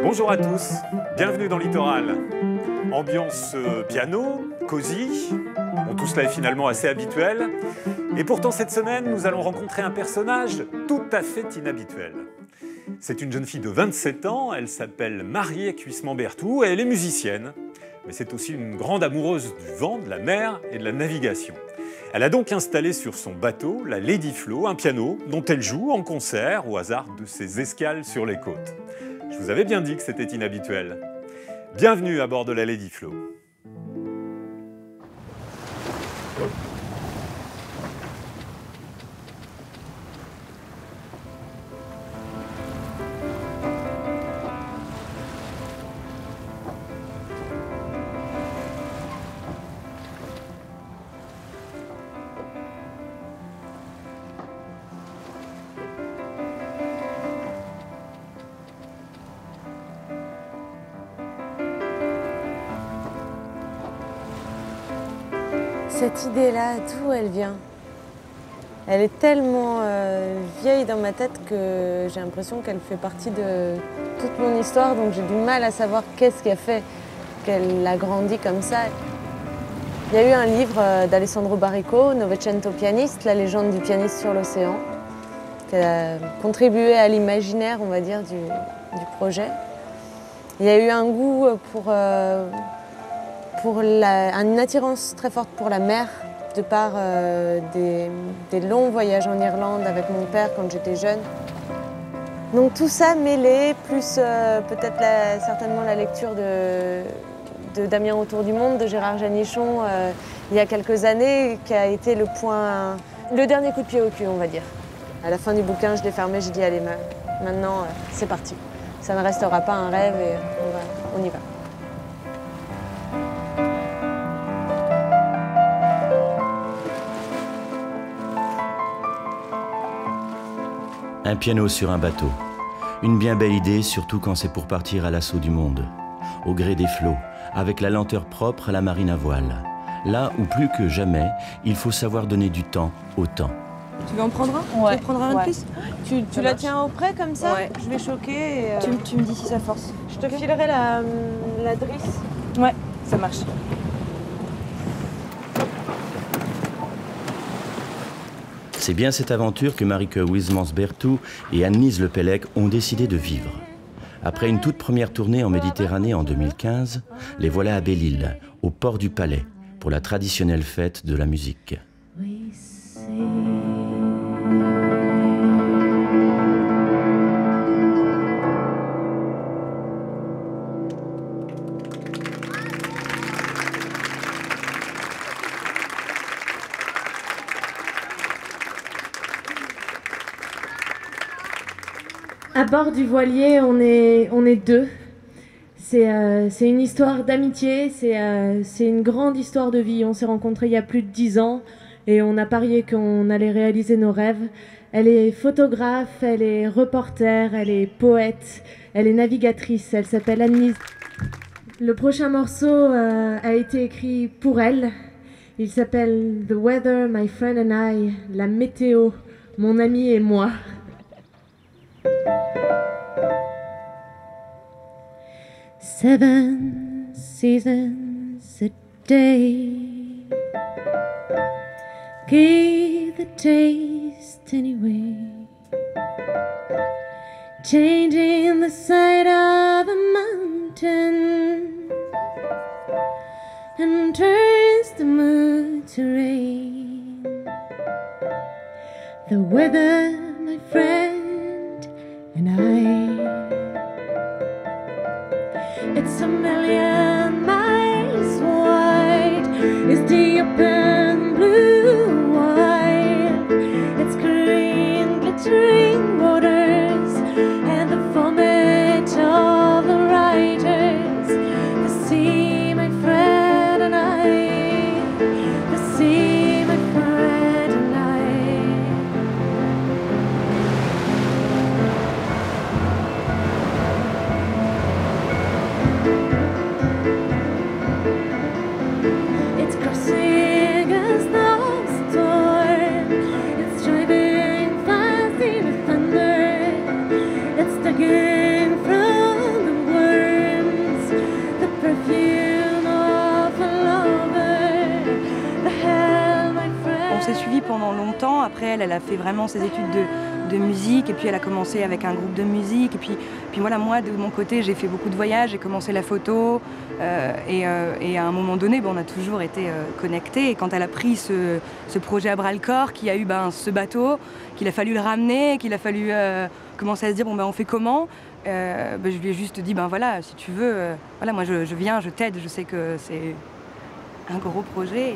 Bonjour à tous, bienvenue dans Littoral. Ambiance piano, cosy, bon, tout cela est finalement assez habituel. Et pourtant cette semaine, nous allons rencontrer un personnage tout à fait inhabituel. C'est une jeune fille de 27 ans, elle s'appelle Marie Cuissemant-Berthoud et elle est musicienne. Mais c'est aussi une grande amoureuse du vent, de la mer et de la navigation. Elle a donc installé sur son bateau, la Lady Flo, un piano dont elle joue en concert au hasard de ses escales sur les côtes. Je vous avais bien dit que c'était inhabituel. Bienvenue à bord de la Lady Flo. Cette idée-là, d'où elle vient? Elle est tellement vieille dans ma tête que j'ai l'impression qu'elle fait partie de toute mon histoire, donc j'ai du mal à savoir qu'est-ce qui a fait qu'elle a grandi comme ça. Il y a eu un livre d'Alessandro Baricco, Novecento pianiste, la légende du pianiste sur l'océan, qui a contribué à l'imaginaire, on va dire, du projet. Il y a eu un goût pour une attirance très forte pour la mer, de par des longs voyages en Irlande avec mon père quand j'étais jeune. Donc tout ça mêlé, plus peut-être certainement la lecture de Damien Autour du monde, de Gérard Janichon, il y a quelques années, qui a été le dernier coup de pied au cul, on va dire. À la fin du bouquin, je l'ai fermé, j'ai dit allez, maintenant c'est parti. Ça ne restera pas un rêve et on y va. Un piano sur un bateau. Une bien belle idée, surtout quand c'est pour partir à l'assaut du monde. Au gré des flots, avec la lenteur propre à la marine à voile. Là où plus que jamais, il faut savoir donner du temps au temps. Tu veux en prendre un? Ouais. Tu veux prendre un de plus? Tu la tiens auprès comme ça? Ouais. Je vais choquer et, Tu me dis si ça force. je te filerai la drisse. Ouais, ça marche. C'est bien cette aventure que Marie Cuissemant-Berthoud et Annelise Lepellec ont décidé de vivre. Après une toute première tournée en Méditerranée en 2015, les voilà à Belle-Île, au port du Palais, pour la traditionnelle fête de la musique. À bord du voilier, on est deux. C'est une histoire d'amitié, c'est une grande histoire de vie. On s'est rencontrés il y a plus de 10 ans et on a parié qu'on allait réaliser nos rêves. Elle est photographe, elle est reporter, elle est poète, elle est navigatrice, elle s'appelle Annelise. Le prochain morceau a été écrit pour elle. Il s'appelle The Weather, My Friend and I, la météo, mon ami et moi. Seven seasons a day, give the taste anyway, changing the side of a mountain and turns the mud to rain. The weather, my friend, and I. It's a million miles wide. It's deep and blue wide. It's green, glittering waters and the vomit of the riders. The sea, my friend, and I. The sea, my friend, and I. fait vraiment ses études de musique, et puis elle a commencé avec un groupe de musique. Et puis voilà, moi, de mon côté, j'ai fait beaucoup de voyages, j'ai commencé la photo. Et à un moment donné, on a toujours été connectés. Et quand elle a pris ce projet à bras-le-corps, qu'il y a eu ce bateau, qu'il a fallu le ramener, qu'il a fallu commencer à se dire, on fait comment ? Je lui ai juste dit, voilà, si tu veux, voilà, moi je viens, je t'aide, je sais que c'est un gros projet.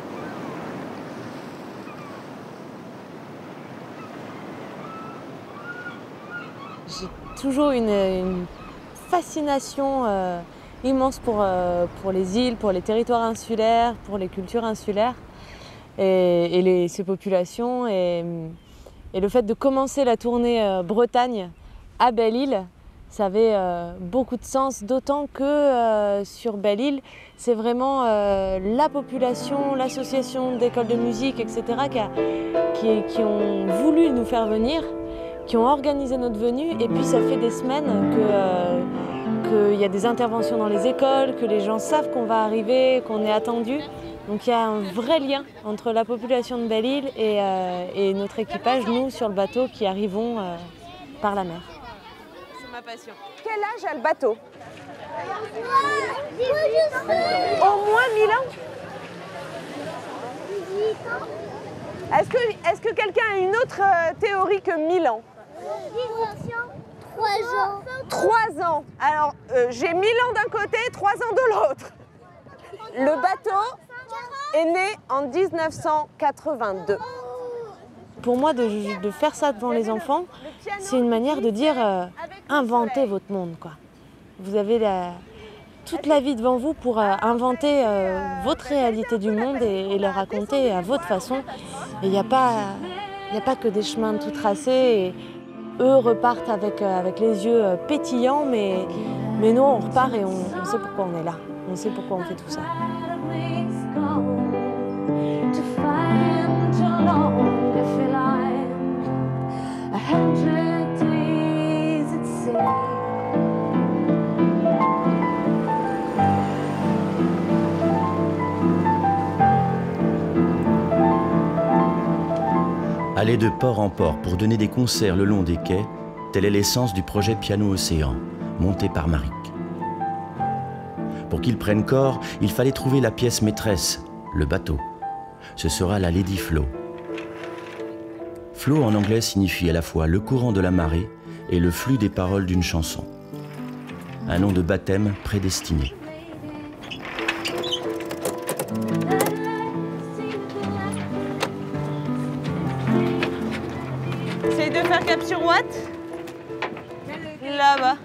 J'ai toujours une fascination immense pour les îles, pour les territoires insulaires, pour les cultures insulaires et ces populations. Et le fait de commencer la tournée Bretagne à Belle-Île, ça avait beaucoup de sens, d'autant que sur Belle-Île, c'est vraiment la population, l'association d'écoles de musique, etc., qui ont voulu nous faire venir, qui ont organisé notre venue. Et puis ça fait des semaines qu'il y a des interventions dans les écoles, que les gens savent qu'on va arriver, qu'on est attendu. Donc il y a un vrai lien entre la population de Belle-Île et notre équipage, nous, sur le bateau, qui arrivons par la mer. Ma passion. Quel âge a le bateau? Au moins 1000 ans. Est-ce que quelqu'un a une autre théorie que 1000 ans? 3 ans. 3 ans. Alors, j'ai 1000 ans d'un côté, 3 ans de l'autre. Le bateau est né en 1982. Pour moi, de faire ça devant les enfants, c'est une manière de dire inventez votre monde, quoi. Vous avez toute la vie devant vous pour inventer votre réalité du monde et la raconter à votre façon. Et il n'y a pas que des chemins tout tracés. Et eux repartent avec les yeux pétillants, mais nous, on repart et on sait pourquoi on est là. On sait pourquoi on fait tout ça. Aller de port en port pour donner des concerts le long des quais, telle est l'essence du projet Piano Océan, monté par Maric. Pour qu'il prenne corps, il fallait trouver la pièce maîtresse, le bateau. Ce sera la Lady Flow. Flow en anglais signifie à la fois le courant de la marée et le flux des paroles d'une chanson. Un nom de baptême prédestiné. Essaye de faire capture what? Là-bas.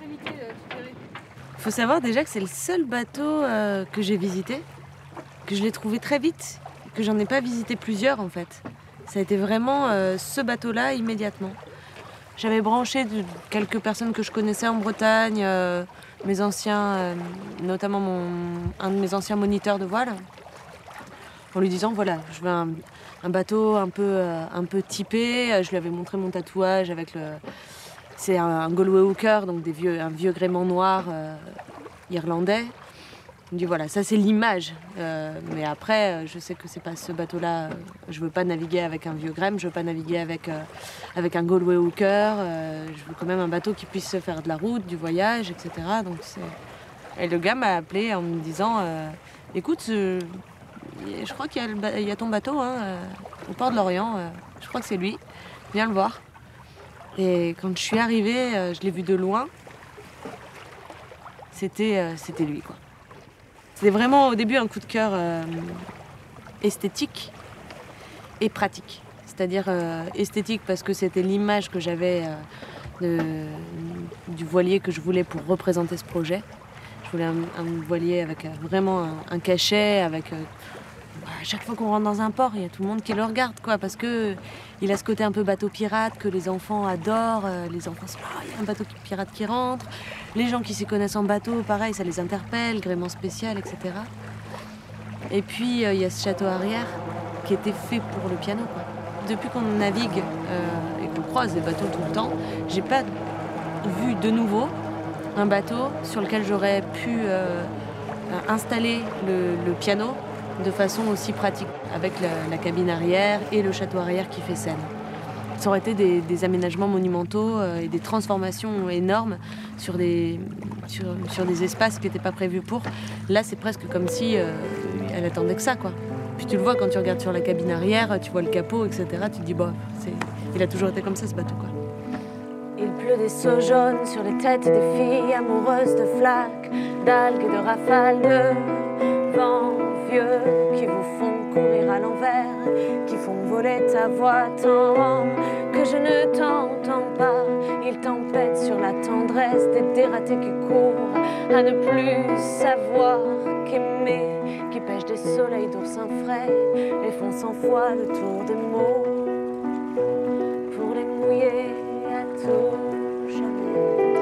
Il faut savoir déjà que c'est le seul bateau que j'ai visité, que je l'ai trouvé très vite, que j'en ai pas visité plusieurs en fait. Ça a été vraiment ce bateau-là immédiatement. J'avais branché quelques personnes que je connaissais en Bretagne, mes anciens, notamment un de mes anciens moniteurs de voile, en lui disant voilà, je veux un bateau un peu typé. Je lui avais montré mon tatouage avec c'est un Galway hooker, donc un vieux gréement noir irlandais. Il me dit voilà, ça c'est l'image. Mais après, je sais que c'est pas ce bateau-là. Je veux pas naviguer avec un vieux grème, je veux pas naviguer avec un Galway hooker. Je veux quand même un bateau qui puisse faire de la route, du voyage, etc. Donc et le gars m'a appelé en me disant écoute, je crois qu'il y a ton bateau au port de Lorient. Je crois que c'est lui. Viens le voir. Et quand je suis arrivée, je l'ai vu de loin. C'était lui, quoi. C'était vraiment au début un coup de cœur esthétique et pratique. C'est-à-dire esthétique parce que c'était l'image que j'avais du voilier que je voulais pour représenter ce projet. Je voulais un voilier avec vraiment un cachet, avec... à chaque fois qu'on rentre dans un port, il y a tout le monde qui le regarde, quoi, parce que il a ce côté un peu bateau pirate que les enfants adorent. Les enfants se disent il y a un bateau pirate qui rentre. Les gens qui s'y connaissent en bateau, pareil, ça les interpelle, gréement spécial, etc. Et puis il y a ce château arrière qui était fait pour le piano, quoi. Depuis qu'on navigue et qu'on croise des bateaux tout le temps, j'ai pas vu de nouveau un bateau sur lequel j'aurais pu installer le piano de façon aussi pratique, avec la cabine arrière et le château arrière qui fait scène. Ça aurait été des aménagements monumentaux et des transformations énormes sur des espaces qui n'étaient pas prévus pour. Là, c'est presque comme si elle attendait que ça, quoi. Puis tu le vois quand tu regardes sur la cabine arrière, tu vois le capot, etc. Tu te dis, bon, il a toujours été comme ça, ce bateau, quoi. Il pleut des seaux jaunes sur les têtes des filles amoureuses de flaques, d'algues et de rafales de vent vieux qui vous font courir à l'envers, qui font voler ta voix tant que je ne t'entends pas. Il tempête sur la tendresse des dératés qui courent à ne plus savoir qu'aimer, qui pêchent des soleils d'oursins frais et font 100 fois le tour des mots pour les mouiller à tout jamais.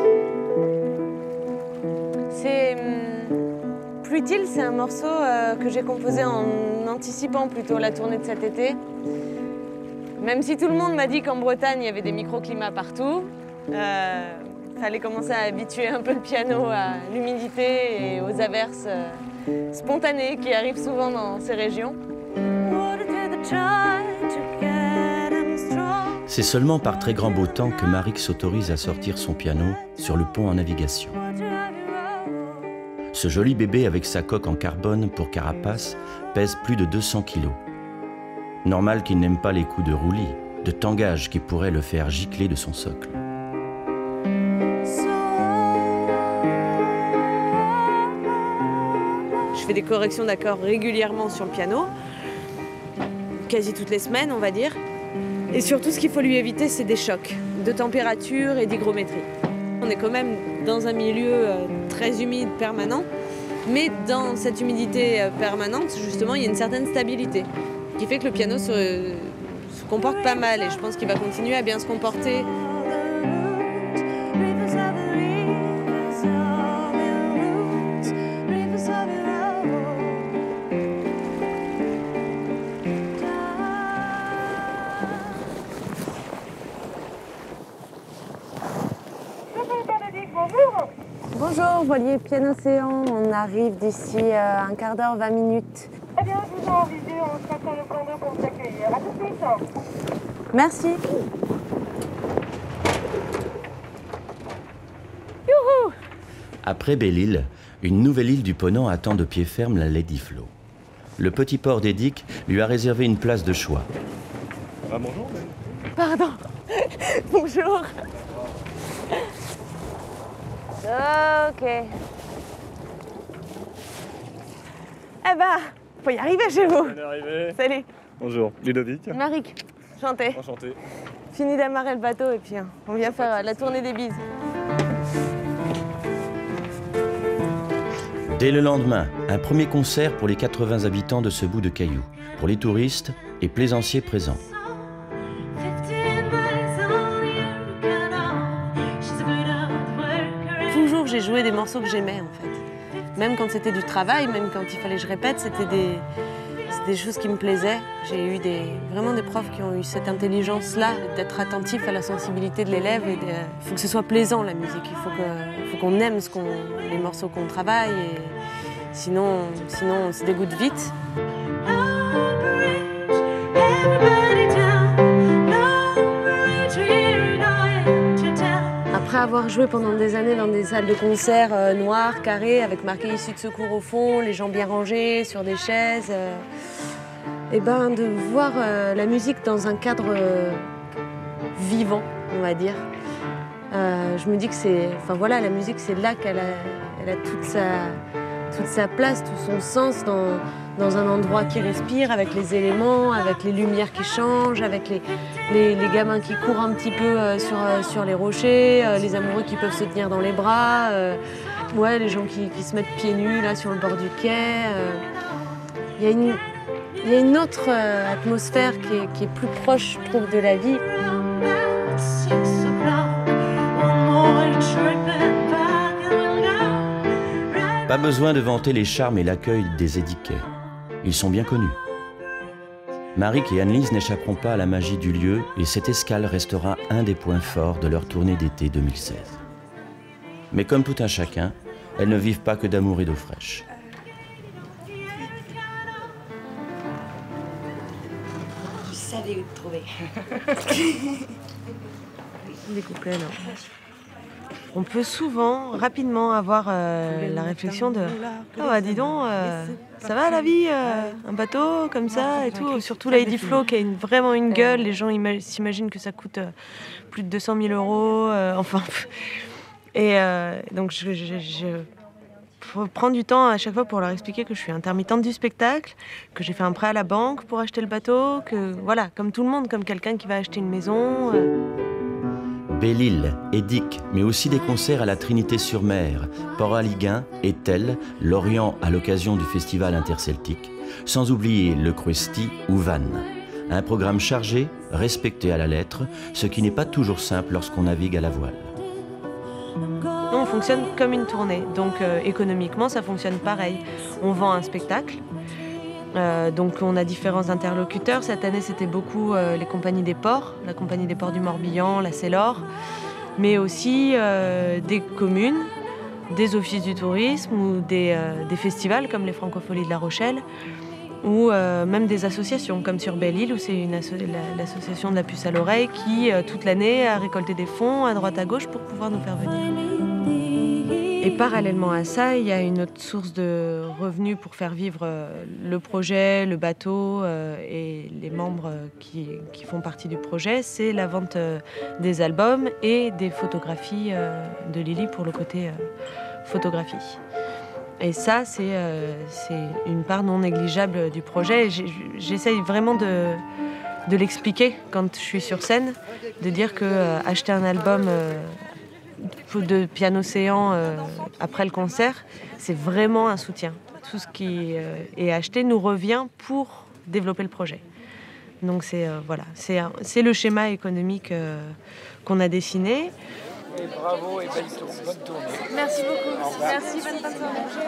C'est Pluitil, c'est un morceau que j'ai composé en anticipant plutôt la tournée de cet été. Même si tout le monde m'a dit qu'en Bretagne, il y avait des microclimats partout, fallait commencer à habituer un peu le piano à l'humidité et aux averses spontanées qui arrivent souvent dans ces régions. C'est seulement par très grand beau temps que Maric s'autorise à sortir son piano sur le pont en navigation. Ce joli bébé avec sa coque en carbone pour carapace pèse plus de 200 kilos. Normal qu'il n'aime pas les coups de roulis, de tangage qui pourraient le faire gicler de son socle. Je fais des corrections d'accords régulièrement sur le piano, quasi toutes les semaines, on va dire. Et surtout, ce qu'il faut lui éviter, c'est des chocs de température et d'hygrométrie. On est quand même dans un milieu très humide permanent, mais dans cette humidité permanente, justement, il y a une certaine stabilité qui fait que le piano se comporte pas mal et je pense qu'il va continuer à bien se comporter. Bonjour, voilier Piano-Océan, on arrive d'ici un quart d'heure, 20 minutes. Très bien, je vous ai en visée, on sera sur le plan d'eau pour vous accueillir. À tout de suite. Merci. Youhou! Après Belle-Île, une nouvelle île du Ponant attend de pied ferme la Lady Flo. Le petit port d'Edic lui a réservé une place de choix. Ah, bonjour. Pardon. Bonjour. Ok. Eh ben, faut y arriver chez vous. On est arrivé. Salut. Bonjour, Ludovic. Maric, enchanté. Enchanté. Fini d'amarrer le bateau et puis on vient faire la tournée des bises. Dès le lendemain, un premier concert pour les 80 habitants de ce bout de cailloux, pour les touristes et plaisanciers présents. Toujours j'ai joué des morceaux que j'aimais en fait. Même quand c'était du travail, même quand il fallait que je répète, c'était des choses qui me plaisaient. J'ai eu vraiment des profs qui ont eu cette intelligence-là, d'être attentif à la sensibilité de l'élève. Il faut que ce soit plaisant la musique, il faut qu'on aime les morceaux qu'on travaille, et sinon on se dégoûte vite. Après avoir joué pendant des années dans des salles de concert noires, carrées, avec marqué « Issue de secours » au fond, les gens bien rangés sur des chaises, et ben de voir la musique dans un cadre vivant, on va dire. Je me dis que la musique, c'est là qu'elle a toute sa place, tout son sens dans un endroit qui respire, avec les éléments, avec les lumières qui changent, avec les gamins qui courent un petit peu sur les rochers, les amoureux qui peuvent se tenir dans les bras, les gens qui se mettent pieds nus là sur le bord du quai. Il y a une autre atmosphère qui est plus proche, je trouve, de la vie. Pas besoin de vanter les charmes et l'accueil des Édiquais. Ils sont bien connus. Maric et Annelise n'échapperont pas à la magie du lieu et cette escale restera un des points forts de leur tournée d'été 2016. Mais comme tout un chacun, elles ne vivent pas que d'amour et d'eau fraîche. Je savais les trouver. Des couplets, là. On peut souvent, rapidement, avoir la réflexion de « Ah, dis donc, ça va la vie un bateau comme ça et tout ». Surtout Lady Flo qui a vraiment une gueule. Les gens s'imaginent que ça coûte plus de 200 000 €. Enfin, et donc je prends du temps à chaque fois pour leur expliquer que je suis intermittente du spectacle, que j'ai fait un prêt à la banque pour acheter le bateau, que voilà, comme tout le monde, comme quelqu'un qui va acheter une maison. Belle-Île, Édic, mais aussi des concerts à la Trinité-sur-Mer, Port-Aliguin, Étel, Lorient à l'occasion du festival interceltique, sans oublier le Cruesti ou Vannes. Un programme chargé, respecté à la lettre, ce qui n'est pas toujours simple lorsqu'on navigue à la voile. Nous, on fonctionne comme une tournée, donc économiquement, ça fonctionne pareil. On vend un spectacle. Donc on a différents interlocuteurs. Cette année, c'était beaucoup les compagnies des ports, la compagnie des ports du Morbihan, la Célor, mais aussi des communes, des offices du tourisme ou des festivals comme les Francopholies de La Rochelle, ou même des associations comme sur Belle-Île où c'est l'association de la puce à l'oreille qui toute l'année a récolté des fonds à droite à gauche pour pouvoir nous faire venir. Et parallèlement à ça, il y a une autre source de revenus pour faire vivre le projet, le bateau et les membres qui font partie du projet. C'est la vente des albums et des photographies de Lily pour le côté photographie. Et ça, c'est une part non négligeable du projet. J'essaye vraiment de l'expliquer quand je suis sur scène, de dire que acheter un album de Piano-Océan après le concert, c'est vraiment un soutien. Tout ce qui est acheté nous revient pour développer le projet. Donc voilà, c'est le schéma économique qu'on a dessiné. Et bravo et bonne tournée. Merci beaucoup. Merci, bonne tournée.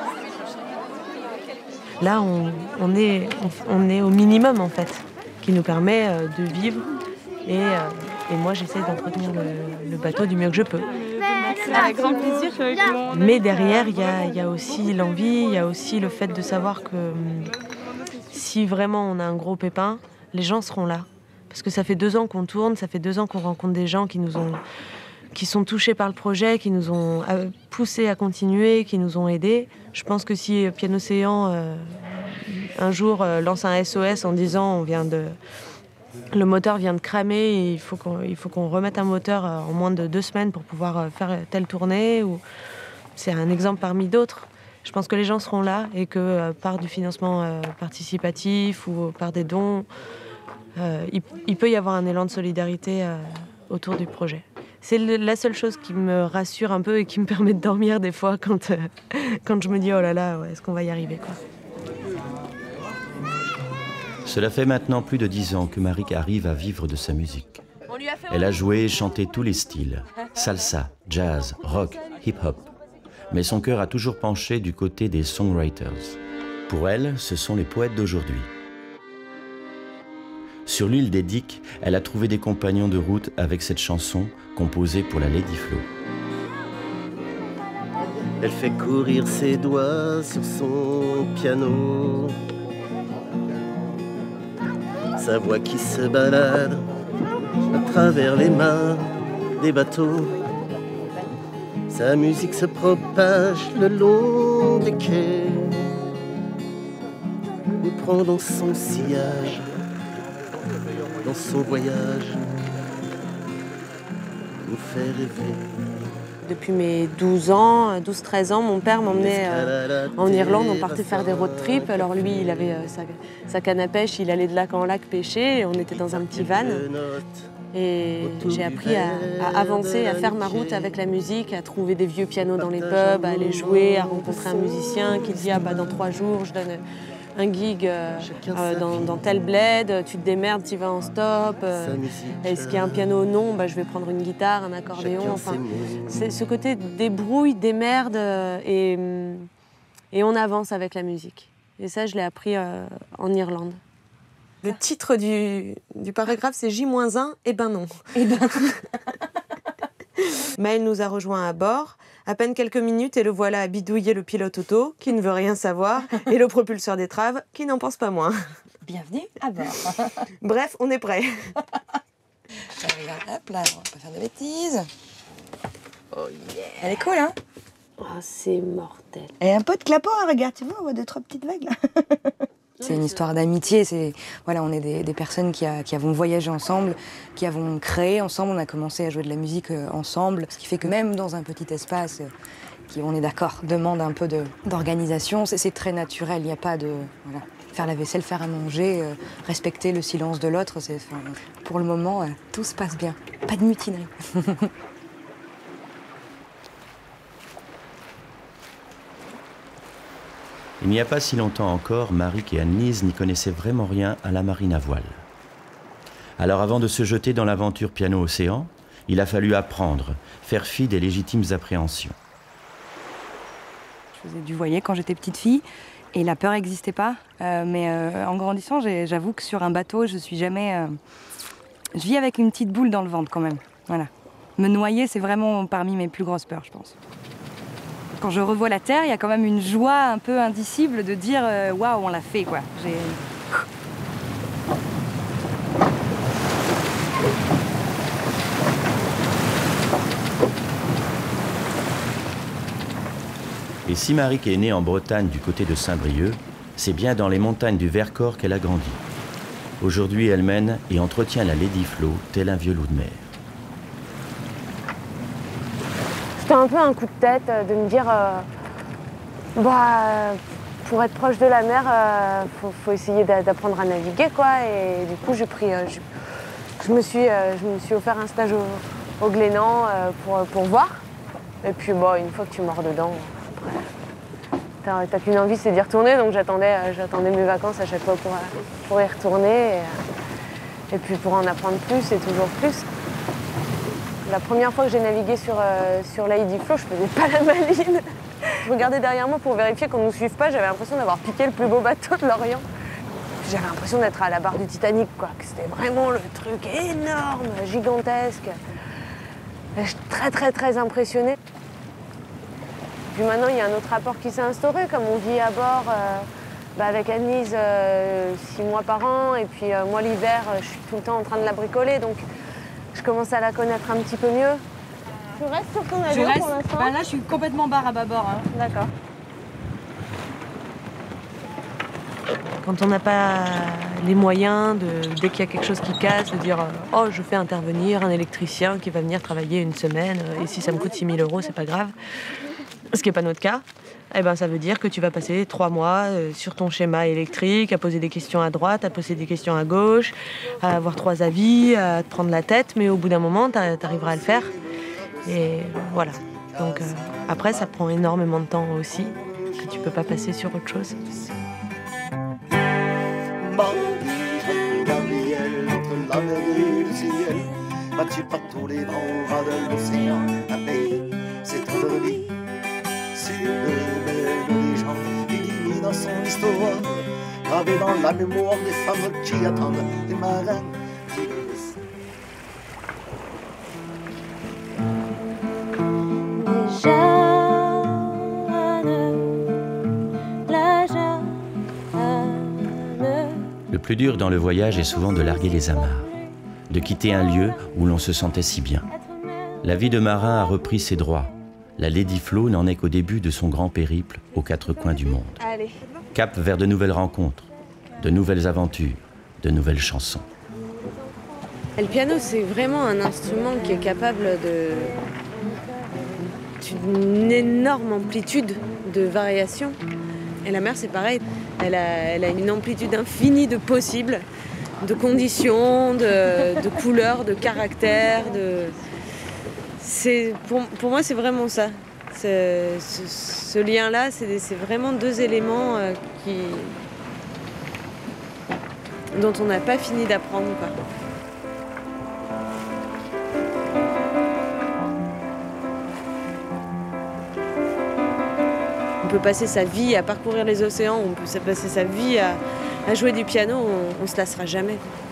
Là, on est au minimum en fait, qui nous permet de vivre. Et moi, j'essaie d'entretenir le bateau du mieux que je peux. Avec grand plaisir. Mais derrière, il y a aussi l'envie, il y a aussi le fait de savoir que si vraiment on a un gros pépin, les gens seront là. Parce que ça fait 2 ans qu'on tourne, ça fait 2 ans qu'on rencontre des gens qui sont touchés par le projet, qui nous ont poussés à continuer, qui nous ont aidés. Je pense que si Piano-Océan un jour lance un SOS en disant le moteur vient de cramer et il faut qu'on remette un moteur en moins de 2 semaines pour pouvoir faire telle tournée, c'est un exemple parmi d'autres. Je pense que les gens seront là et que par du financement participatif ou par des dons, il peut y avoir un élan de solidarité autour du projet. C'est la seule chose qui me rassure un peu et qui me permet de dormir des fois quand je me dis « Oh là là, est-ce qu'on va y arriver ?» quoi. Cela fait maintenant plus de 10 ans que Marik arrive à vivre de sa musique. Elle a joué et chanté tous les styles, salsa, jazz, rock, hip-hop. Mais son cœur a toujours penché du côté des songwriters. Pour elle, ce sont les poètes d'aujourd'hui. Sur l'île d'Édic, elle a trouvé des compagnons de route avec cette chanson composée pour la Lady Flo. Elle fait courir ses doigts sur son piano, sa voix qui se balade à travers les mâts des bateaux. Sa musique se propage le long des quais, nous prend dans son sillage, dans son voyage, nous fait rêver. Depuis mes 12-13 ans, mon père m'emmenait en Irlande, on partait faire des road trips. Alors lui, il avait sa canne à pêche, il allait de lac en lac pêcher, et on était dans un petit van. Et j'ai appris à avancer, à faire ma route avec la musique, à trouver des vieux pianos dans les pubs, à aller jouer, à rencontrer un musicien qui dit « Ah bah dans 3 jours, je donne un gig dans tel bled, tu te démerdes, tu vas en stop. Est-ce qu'il y a un piano? Non, bah, je vais prendre une guitare, un accordéon. » Enfin, c'est ce côté débrouille, démerde et on avance avec la musique. Et ça, je l'ai appris en Irlande. Le titre du paragraphe, c'est J-1, et ben non. Et ben Maël nous a rejoints à bord. À peine quelques minutes et le voilà à bidouiller le pilote auto, qui ne veut rien savoir, et le propulseur d'étrave, qui n'en pense pas moins. Bienvenue à bord. Bref, on est prêt. Regarde, hop là, on va pas faire de bêtises. Oh yeah. Elle est cool, hein? Oh, c'est mortel. Et un peu de clapot, hein, regarde, tu vois, on voit 2-3 petites vagues là. C'est une histoire d'amitié, voilà, on est des personnes qui avons voyagé ensemble, qui avons créé ensemble, on a commencé à jouer de la musique ensemble, ce qui fait que même dans un petit espace qui, on est d'accord, demande un peu d'organisation, c'est très naturel, il n'y a pas de... Voilà. Faire la vaisselle, faire à manger, respecter le silence de l'autre, pour le moment, tout se passe bien. Pas de mutinerie. Il n'y a pas si longtemps encore, Maric et Anne-Lise n'y connaissaient vraiment rien à la marine à voile. Alors avant de se jeter dans l'aventure piano-océan, il a fallu apprendre, faire fi des légitimes appréhensions. Je faisais du voilier quand j'étais petite fille. Et la peur n'existait pas, mais en grandissant, j'avoue que sur un bateau, je suis jamais... Je vis avec une petite boule dans le ventre quand même, voilà. Me noyer, c'est vraiment parmi mes plus grosses peurs, je pense. Quand je revois la terre, il y a quand même une joie un peu indicible de dire « Waouh, on l'a fait, quoi ». Et si Maric est née en Bretagne du côté de Saint-Brieuc, c'est bien dans les montagnes du Vercors qu'elle a grandi. Aujourd'hui, elle mène et entretient la Lady Flo, tel un vieux loup de mer. C'était un peu un coup de tête de me dire pour être proche de la mer, faut essayer d'apprendre à naviguer, quoi. Et du coup, je me suis offert un stage au Glénan pour voir. Et puis, une fois que tu mords dedans, t'as qu'une envie, c'est d'y retourner. Donc j'attendais mes vacances à chaque fois pour y retourner. Et puis pour en apprendre plus et toujours plus. La première fois que j'ai navigué sur Lady Flo, je faisais pas la maline. Je regardais derrière moi pour vérifier qu'on ne nous suive pas. J'avais l'impression d'avoir piqué le plus beau bateau de l'Orient. J'avais l'impression d'être à la barre du Titanic, quoi. Que c'était vraiment le truc énorme, gigantesque. Je suis très, très, très impressionnée. Puis maintenant, il y a un autre rapport qui s'est instauré, comme on vit à bord avec Anne-Lise 6 mois par an. Et puis moi, l'hiver, je suis tout le temps en train de la bricoler. Donc je commence à la connaître un petit peu mieux. Tu restes sur ton avion pour l'instant? Là, je suis complètement barre à bâbord. Hein. D'accord. Quand on n'a pas les moyens, dès qu'il y a quelque chose qui casse, de dire « Oh, je fais intervenir un électricien qui va venir travailler une semaine, et si ça me coûte 6 000 €, c'est pas grave », ce qui n'est pas notre cas, eh ben, ça veut dire que tu vas passer 3 mois sur ton schéma électrique, à poser des questions à droite, à poser des questions à gauche, à avoir 3 avis, à te prendre la tête, mais au bout d'un moment, tu arriveras à le faire. Et voilà. Donc après, ça prend énormément de temps aussi, que tu peux pas passer sur autre chose. Battu par tous les grands rats de l'océan, un pays, c'est trop de vie. C'est une belle légende écrite dans son histoire, gravée dans la mémoire des femmes qui attendent des marins. Le plus dur dans le voyage est souvent de larguer les amarres, de quitter un lieu où l'on se sentait si bien. La vie de marin a repris ses droits. La Lady Flo n'en est qu'au début de son grand périple aux 4 coins du monde. Allez. Cap vers de nouvelles rencontres, de nouvelles aventures, de nouvelles chansons. Et le piano, c'est vraiment un instrument qui est capable d'une énorme amplitude de variation. Et la mer, c'est pareil. Elle a une amplitude infinie de possibles, de conditions, de couleurs, de caractères. Pour moi, c'est vraiment ça. Ce lien-là, c'est vraiment 2 éléments dont on n'a pas fini d'apprendre, quoi. On peut passer sa vie à parcourir les océans, on peut passer sa vie à jouer du piano, on ne se lassera jamais.